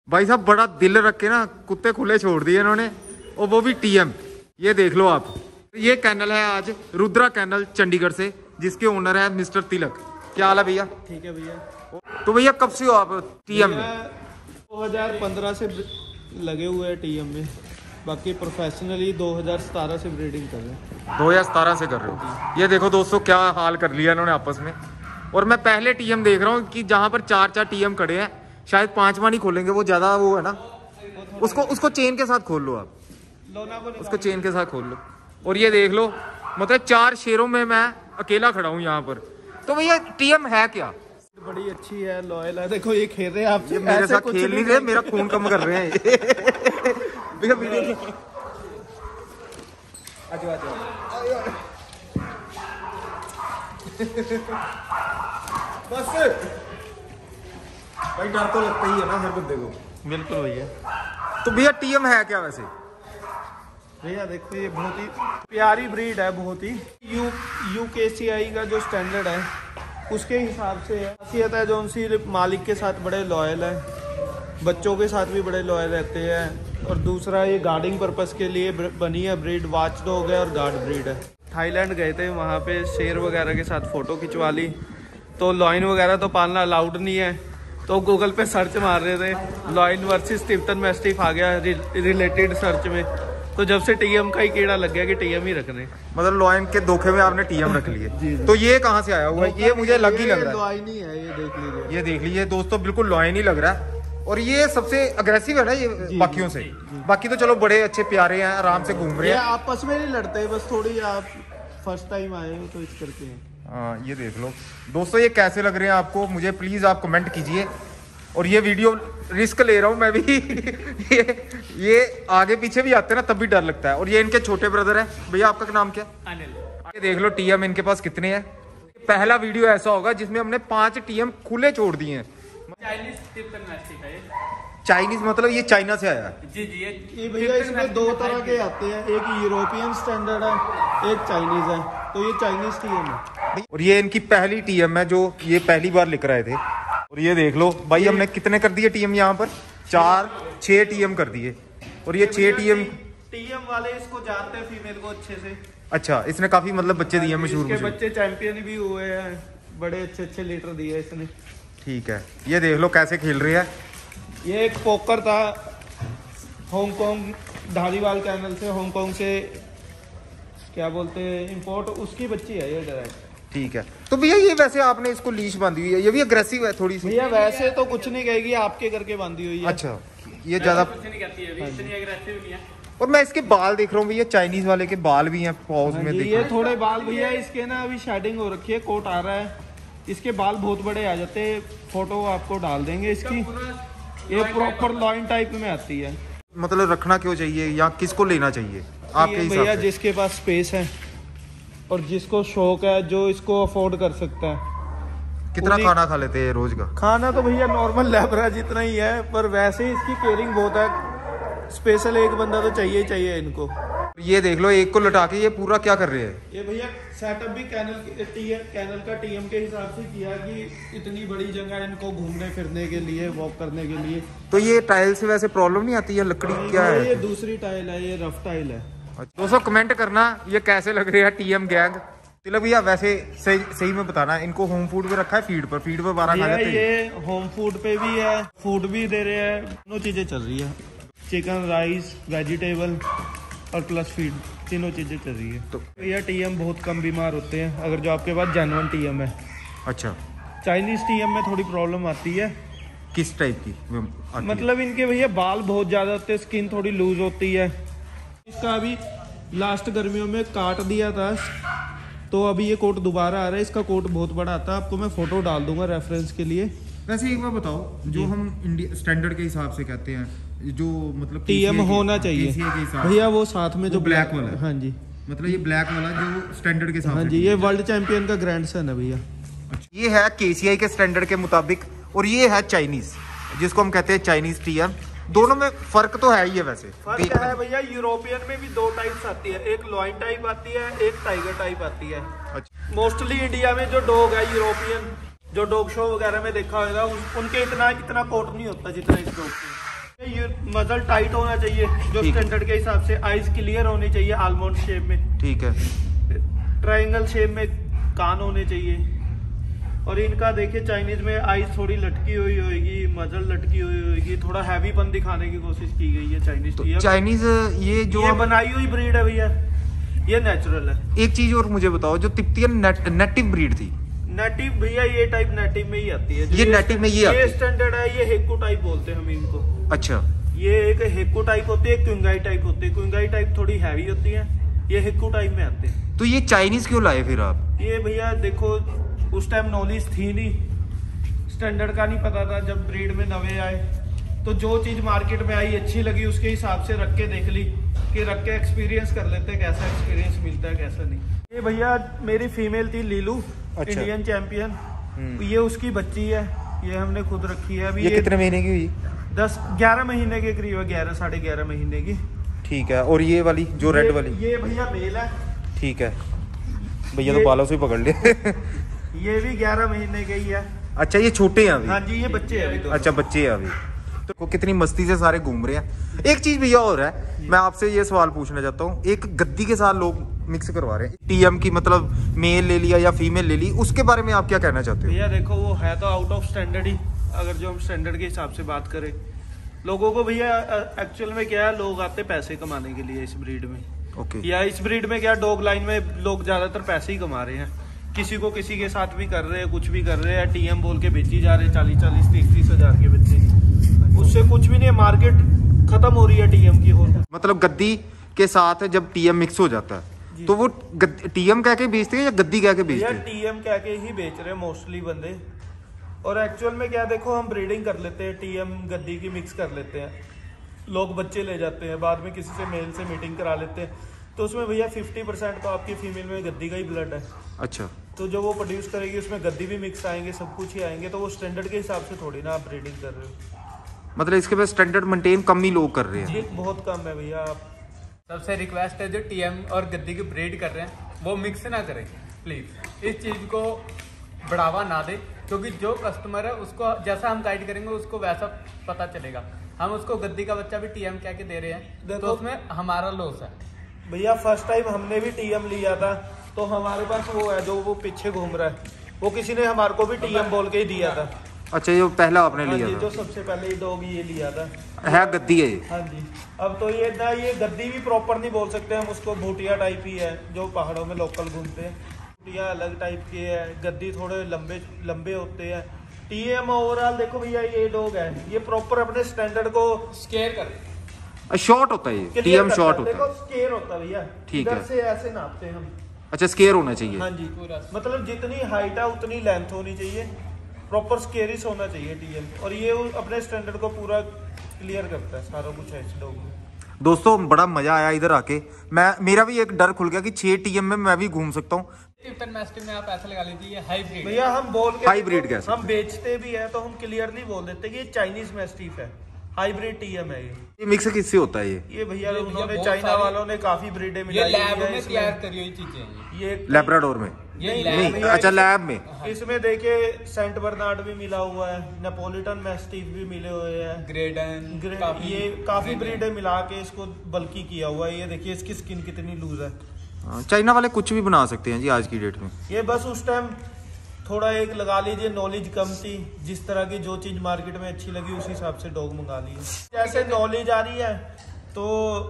भाई साहब बड़ा दिल रख के ना कुत्ते खुले छोड़ दिए इन्होंने, और वो भी टीएम। ये देख लो आप, ये कैनल है आज रुद्रा कैनल चंडीगढ़ से, जिसके ओनर है मिस्टर तिलक। क्या हाल है भैया? ठीक है भैया। तो भैया कब से हो आप टीएम में? 2015 से लगे हुए हैं टीएम में, बाकी प्रोफेशनली 2017 से ब्रीडिंग कर रहे हैं। 2017 से कर रहे हो? ये देखो दोस्तों क्या हाल कर लिया इन्होंने आपस में। और मैं पहले टीएम देख रहा हूँ कि जहाँ पर 4 टीएम खड़े हैं, शायद 5वां नहीं खोलेंगे, वो ज्यादा वो है ना। उसको चेन के साथ खोल लो आप, उसको चेन के साथ खोल लो। और ये देख लो, मतलब 4 शेरों में मैं अकेला खड़ा हूँ यहाँ पर। तो भैया टीएम है क्या? बड़ी अच्छी है, लॉयल है। देखो ये खेल रहे हैं आप, ये मेरे साथ खेल नहीं रहे, मेरा खून कम कर रहे हैं भैया वीडियो बस भाई, डर तो लगता ही है ना हर बंदे को। बिल्कुल भैया। तो भैया टीएम है क्या वैसे? भैया देखो ये बहुत ही प्यारी ब्रीड है, बहुत ही यूकेसीआई का जो स्टैंडर्ड है उसके हिसाब से है। खासियत है जो उनसी मालिक के साथ बड़े लॉयल है, बच्चों के साथ भी बड़े लॉयल रहते हैं। और दूसरा ये गार्डिंग पर्पस के लिए बनी है ब्रीड, वॉच डॉग है और गार्ड ब्रीड है। थाईलैंड गए थे, वहाँ पे शेर वगैरह के साथ फ़ोटो खिंचवा ली। तो लॉइन वगैरह तो पालना अलाउड नहीं है, तो गूगल पे सर्च मार रहे थे, लॉइन वर्सेस टिप्टन मैस्टिफ आ गया रिलेटेड सर्च में। तो जब से टीएम का ही कीड़ा लग गया कि टीएम ही रखने, मतलब लॉइन के धोखे में आपने टीएम रख लिए। तो ये कहाँ से आया हुआ है? ये मुझे लग ही लग रहा है लॉइन ही है, ये देख लीजिए। ये देख लीजिए दोस्तों, बिल्कुल लॉइन ही लग रहा है। और ये सबसे अग्रेसिव है ना ये बाकियों से। बाकी तो चलो बड़े अच्छे प्यारे हैं, आराम से घूम रहे हैं, आपस में नहीं लड़ते, बस थोड़ी आप फर्स्ट टाइम आए हो तो इस करके हैं। हाँ ये देख लो दोस्तों, ये कैसे लग रहे हैं आपको, मुझे प्लीज आप कमेंट कीजिए। और ये वीडियो रिस्क ले रहा हूँ मैं भी ये आगे पीछे भी आते हैं ना, तब भी डर लगता है। और ये इनके छोटे ब्रदर है। भैया आपका नाम क्या? अनिल। ये देख लो टीएम इनके पास कितने हैं। पहला वीडियो ऐसा होगा जिसमें हमने 5 टीएम खुले छोड़ दिए हैं। चाइनीज मतलब ये चाइना से आया है? जी ये भैया इसमें 2 तरह के आते हैं, एक यूरोपियन स्टैंडर्ड है, एक चाइनीज है। तो ये चाइनीज टीएम है। और ये इनकी पहली टीएम है जो ये पहली बार लेकर आए थे। और ये देख लो भाई, हमने कितने कर दिए टीएम यहाँ पर? 6 टीएम कर दिए। और ये 6 टीएम वाले इसको जानते हैं फीमेल को अच्छे से। अच्छा, इसने काफी मतलब बच्चे दिए मशहूर। बच्चे चैंपियन भी हुए हैं, बड़े अच्छे लीटर दिए इसने। ठीक है, ये देख लो कैसे खेल रहे हैं। ये एक पोकर था हांगकांग धारीवाल कैनल से, हांगकांग से क्या बोलते हैं इंपोर्ट, उसकी बच्ची है ये डायरेक्ट। ठीक है। तो भैया ये वैसे आपने इसको लीश बांधी हुई है, ये भी अग्रेसिव है थोड़ी सी? भैया वैसे तो कुछ नहीं कहेगी, आपके करके बांधी हुई है। अच्छा, ये ज्यादा कुछ नहीं कहती है, इतनी एग्रेसिव नहीं है। और मैं इसके बाल देख रहा हूँ भैया, चाइनीज वाले के बाल भी हैं पॉज में। ये थोड़े बाल भैया इसके ना अभी शेडिंग हो रखी है, कोट आ रहा है, इसके बाल बहुत बड़े आ जाते हैं। फोटो आपको डाल देंगे इसकी। ये प्रॉपर लॉइन टाइप में आती है। मतलब रखना क्यों चाहिए या किसको लेना चाहिए आपके हिसाब से? भैया जिसके पास स्पेस है और जिसको शौक है, जो इसको अफोर्ड कर सकता है। कितना खाना खा लेते हैं रोज का? खाना तो भैया नॉर्मल लेबरा जितना ही है, पर वैसे ही इसकी केयरिंग बहुत है। स्पेशल एक बंदा तो चाहिए ही चाहिए इनको। ये देख लो, एक को लटा के ये पूरा क्या कर रहे हैं? ये भैया सेटअप भी कैनल का टीएम के हिसाब से किया कि इतनी बड़ी जगह इनको घूमने फिरने के लिए, वॉक करने के लिए। तो ये टाइल से वैसे प्रॉब्लम नहीं आती है? लकड़ी क्या है? ये दूसरी टाइल है, ये रफ टाइल है। दोस्तों कमेंट करना ये कैसे लग रहे हैं टीएम गैंग। तिलक भैया वैसे सही में बताना, इनको होम फूड पे रखा है, फीड पर 12 खा जाते हैं? ये होम फूड पे भी है, फूड भी दे रहे हैं, दोनों चीजें चल रही है। चिकन, राइस, वेजिटेबल और प्लस फीड, तीनों चीजें चल रही है। तो भैया टीएम बहुत कम बीमार होते हैं अगर जो आपके पास जेन्युइन टीएम है। अच्छा, चाइनीज टीएम में थोड़ी प्रॉब्लम आती है। किस टाइप की? मतलब इनके भैया बाल बहुत ज्यादा होते हैं, स्किन थोड़ी लूज होती है। इसका अभी लास्ट गर्मियों में काट दिया था, तो अभी ये कोट दोबारा आ रहा है। इसका कोट बहुत बड़ा आता है, आपको मैं फोटो डाल दूंगा रेफरेंस के लिए। वैसे एक बार बताओ, जो हम इंडिया स्टैंडर्ड के हिसाब से कहते हैं, जो मतलब टीएम होना चाहिए भैया, वो साथ में जो ब्लैक वाला है। हाँ जी, मतलब ये ब्लैक वाला जो स्टैंडर्ड के हिसाब से। हाँ जी, ये वर्ल्ड चैंपियन का ग्रैंडसन है भैया। ये है केसीआई के स्टैंडर्ड के मुताबिक, और ये है चाइनीज, जिसको हम कहते हैं चाइनीज टीएम। दोनों में फर्क तो है ही है वैसे। फर्क है भैया, यूरोपियन में भी 2 टाइप्स आती है, एक लॉइन टाइप आती है, एक टाइगर टाइप आती है। अच्छा। मोस्टली इंडिया में जो डॉग है यूरोपियन, जो डॉग शो वगैरह में देखा होगा, उनके इतना कोट नहीं होता जितना इस डॉग के। ये मजल टाइट होना चाहिए जो स्टैंडर्ड के हिसाब से, आइज क्लियर होनी चाहिए आलमंड शेप में, ठीक है, ट्रायंगल शेप में कान होने चाहिए। और इनका देखिए चाइनीज में आइज थोड़ी लटकी हुई होगी, मजल लटकी हुई होगी, थोड़ा हैवीपन दिखाने की कोशिश की गई है चाइनीज। तो चाइनीज ये जो बनाई हुई ब्रीड है भैया, ये नेचुरल है। एक चीज और मुझे बताओ, जो तिब्बतियन नेटिव ब्रीड थी, नेटिव भैया ये टाइप नेटिव में ही आती है, ये नेटिव में ये स्टैंडर्ड है, ये हेक्को टाइप बोलते हैं हम इनको। अच्छा, ये एक हेक्को टाइप होती है, क्विंगाई टाइप होती है। क्विंगाई टाइप थोड़ी हैवी होती है, ये हेक्को टाइप में आते हैं। तो ये चाइनीज क्यों लाए फिर आप? ये भैया देखो उस टाइम नॉलेज थी नहीं, स्टैंडर्ड का नहीं पता था। जब ब्रीड में नवे आए तो जो चीज मार्केट में आई अच्छी लगी, उसके हिसाब से रख के देख ली कि रख के एक्सपीरियंस कर लेते हैं, कैसा एक्सपीरियंस मिलता है कैसा नहीं। ये भैया मेरी फीमेल थी लीलू, अच्छा। इंडियन चैंपियन, ये उसकी बच्ची है, ये हमने खुद रखी है। अभी ये कितने महीने की हुई? 10-11 महीने के करीब है, 11 साढ़े 11 महीने की। ठीक है। और ये वाली जो रेड वाली, ये भैया मेल है। ठीक है भैया, तो बालों से ही पकड़ ले। ये भी 11 महीने के ही है। अच्छा, ये छोटे हैं अभी? हाँ जी, ये बच्चे हैं अभी तो। अच्छा, बच्चे हैं अभी। तो कितनी मस्ती से सारे घूम रहे हैं। एक चीज भैया और है, मैं आपसे ये सवाल पूछना चाहता हूँ, एक गद्दी के साथ लोग मिक्स करवा रहे हैं, टीएम की मतलब मेल ले लिया या फीमेल ले ली, उसके बारे में आप क्या कहना चाहते हो? भैया देखो वो है तो आउट ऑफ स्टैंडर्ड ही, अगर जो हम स्टैंडर्ड के हिसाब से बात करें। लोगों को भैया एक्चुअल में क्या है, लोग आते पैसे कमाने के लिए इस ब्रीड में। ओके। या इस ब्रीड में क्या, डॉग लाइन में लोग ज्यादातर पैसे ही कमा रहे हैं। किसी को किसी के साथ भी कर रहे हैं, कुछ भी कर रहे हैं, टीएम बोल के बेची जा रहे हैं 40-40, 30-30 हजार के बच्चे। उससे कुछ भी नहीं, मार्केट खत्म हो रही है टीएम की। मतलब गद्दी के साथ जब टीएम मिक्स हो जाता है तो वो टीएम कह के बेचते हैं या गद्दी कह के बेचते हैं? टीएम कह के ही बेच रहे हैं मोस्टली बंदे। और एक्चुअल में क्या, देखो हम ब्रीडिंग कर लेते हैं, टीएम गद्दी की मिक्स कर लेते हैं, लोग बच्चे ले जाते हैं, बाद में किसी से मेल से मीटिंग करा लेते हैं, तो उसमें भैया 50% तो आपकी फीमेल में गद्दी का ही ब्लड है। अच्छा। तो जो वो प्रोड्यूस करेगी उसमें गद्दी भी मिक्स आएंगे, सब कुछ ही आएंगे, तो वो स्टैंडर्ड के हिसाब से थोड़ी ना आप ब्रीडिंग कर रहे हो। मतलब इसके पास स्टैंडर्ड मेंटेन कम ही लोग कर रहे हैं? जी बहुत कम है भैया। आप सबसे रिक्वेस्ट है जो टीएम और गद्दी की ब्रीड कर रहे हैं वो मिक्स ना करें प्लीज, इस चीज को बढ़ावा ना दे, क्योंकि जो कस्टमर है उसको जैसा हम गाइड करेंगे उसको वैसा पता चलेगा। हम उसको गद्दी का बच्चा भी टीएम कह के दे रहे हैं, तो उसमें हमारा लॉस है। भैया फर्स्ट टाइम हमने भी टीएम लिया था, तो हमारे पास वो है जो वो पीछे घूम रहा है, वो किसी ने हमारे को भी टीएम बोल के ही दिया था। अच्छा, ये पहला आपने लिया था? जो सबसे पहले डॉग ये लिया था है गद्दी है ये? हाँ जी। अब तो ये ना, ये गद्दी भी प्रॉपर नहीं बोल सकते हम उसको, भूटिया टाइप ही है जो पहाड़ों में लोकल घूमते हैं। भूटिया अलग टाइप के है, गद्दी थोड़े लंबे लंबे होते हैं। टीएम ओवरऑल देखो भैया, ये डॉग है, ये प्रॉपर अपने स्टैंडर्ड को स्केयर कर, शॉर्ट होता है ये, टीएम शॉर्ट होता है। देखो स्केयर होता है भैया, ठीक है, से ऐसे नापते हैं हम। अच्छा, स्केयर होना चाहिए? हाँ जी, मतलब जितनी हाइट है उतनी लेंथ होनी चाहिए, प्रॉपर स्केरिस होना चाहिए टीएम, और ये अपने स्टैंडर्ड को पूरा क्लियर करता है, सारा कुछ है इस डॉग में। दोस्तों बड़ा मजा आया इधर आके, मेरा भी एक डर खुल गया कि 6 टीएम में मैं भी घूम सकता हूँ। तिब्बतन मैस्टिफ में आप ऐसा लगा लीजिए ये हाइब्रिड भैया, हम बोल के हाइब्रिड कैसे हम बेचते भी है तो हम क्लियरली बोल देते कि ये चाइनीज मैस्टिफ है, हाइब्रिड टीएम है। ये मिक्स किससे होता है ये भैया उन्होंने चाइना वालों ने काफी ब्रीडें मिलाई है, लैब में तैयार करी हुई चीजें, ये लैब्राडोर में नहीं, अच्छा लैब में। इसमें देखिए सेंट बर्नार्ड भी मिला हुआ है, नेपोलिटन मैस्टिफ भी मिले हुए हैं, ग्रेडन, ये काफी ब्रीडें मिला के इसको बल्कि किया हुआ है। ये देखिए इसकी स्किन कितनी लूज है। चाइना वाले कुछ भी बना सकते हैं जी आज की डेट में। ये बस उस टाइम थोड़ा एक लगा लीजिए नॉलेज कम थी, जिस तरह की जो चीज मार्केट में अच्छी लगी उस हिसाब से डॉग मंगा लिए। जैसे नॉलेज आ रही है तो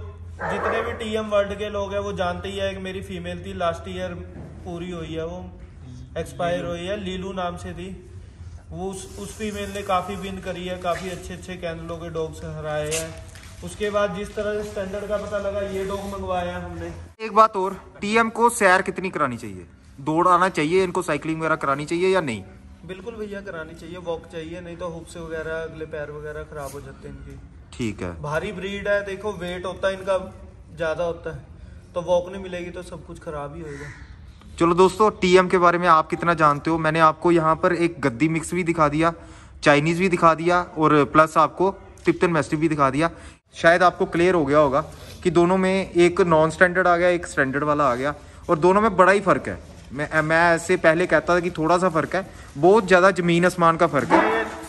जितने भी टीएम वर्ल्ड के लोग हैं वो जानते ही है कि मेरी फीमेल थी, लास्ट ईयर पूरी हुई है, वो एक्सपायर हुई है, लीलू नाम से थी वो। उस फीमेल ने काफी विन करी है, काफी अच्छे अच्छे कैनलों के डॉग से हराए हैं। उसके बाद जिस तरह से स्टैंडर्ड का पता लगा, ये डॉग मंगवाया हमने। एक बात और, टीएम को सैर कितनी करानी चाहिए? दौड़ आना चाहिए इनको, साइकिलिंग वगैरह करानी चाहिए या नहीं? बिल्कुल भैया करानी चाहिए, वॉक चाहिए, नहीं तो हुक्स वगैरह अगले पैर वगैरह खराब हो जाते हैं इनकी। ठीक है। भारी ब्रीड है, देखो वेट होता है इनका ज्यादा होता है, तो वॉक नहीं मिलेगी तो सब कुछ खराब ही होगा। चलो दोस्तों, टीएम के बारे में आप कितना जानते हो, मैंने आपको यहाँ पर एक गद्दी मिक्स भी दिखा दिया, चाइनीज भी दिखा दिया, और प्लस आपको तिब्बतन मैस्टिफ भी दिखा दिया। शायद आपको क्लियर हो गया होगा कि दोनों में एक नॉन स्टैंडर्ड आ गया, एक स्टैंडर्ड वाला आ गया, और दोनों में बड़ा ही फर्क है। मैं ऐसे पहले कहता था कि थोड़ा सा फर्क है, बहुत ज्यादा जमीन आसमान का फर्क है।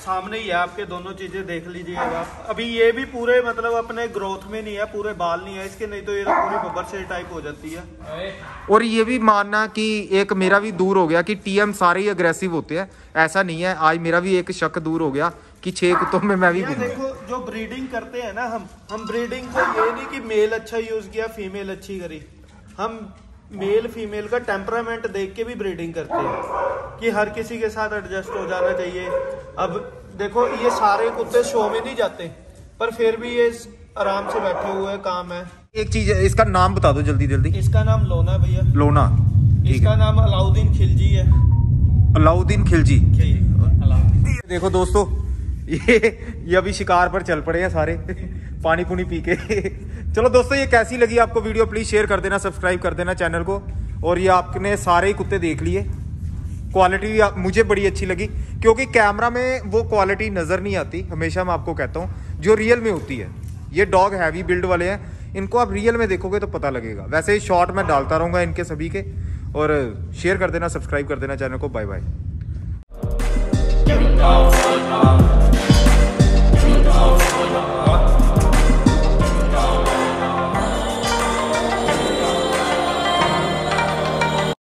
सामने ही है आपके, दोनों चीजें देख लीजिएगा आप। अभी ये भी पूरे मतलब अपने ग्रोथ में नहीं है, पूरे बाल नहीं है इसके, नहीं तो ये तो पूरी बब्बर से टाइप हो जाती है। और ये भी मानना कि एक मेरा भी दूर हो गया कि टीएम सारे ही अग्रेसिव होते हैं, ऐसा नहीं है। आज मेरा भी एक शक दूर हो गया कि 6 कुत्तों में मैं भी देखो जो ब्रीडिंग करते हैं ना हम ब्रीडिंग को ये नहीं कि मेल अच्छा यूज किया फीमेल अच्छी करी, हम मेल फीमेल का टेम्परामेंट देख के भी ब्रीडिंग करते हैं कि हर किसी के साथ एडजस्ट हो जाना चाहिए। अब देखो ये सारे कुत्ते शो में नहीं जाते, पर फिर भी ये आराम से बैठे हुए काम है। एक चीज है, इसका नाम बता दो जल्दी जल्दी। इसका नाम लोना भैया, लोना। इसका नाम अलाउद्दीन खिलजी है। अलाउद्दीन खिलजी। देखो दोस्तों ये अभी शिकार पर चल पड़े हैं सारे पानी पुनी पी के। चलो दोस्तों, ये कैसी लगी आपको वीडियो, प्लीज शेयर कर देना, सब्सक्राइब कर देना चैनल को। और ये आपने सारे ही कुत्ते देख लिए, क्वालिटी मुझे बड़ी अच्छी लगी, क्योंकि कैमरा में वो क्वालिटी नजर नहीं आती। हमेशा मैं आपको कहता हूँ जो रियल में होती है। ये डॉग हैवी बिल्ड वाले हैं, इनको आप रियल में देखोगे तो पता लगेगा। वैसे ही शॉर्ट मैं डालता रहूंगा इनके सभी के। और शेयर कर देना, सब्सक्राइब कर देना चैनल को। Bye bye.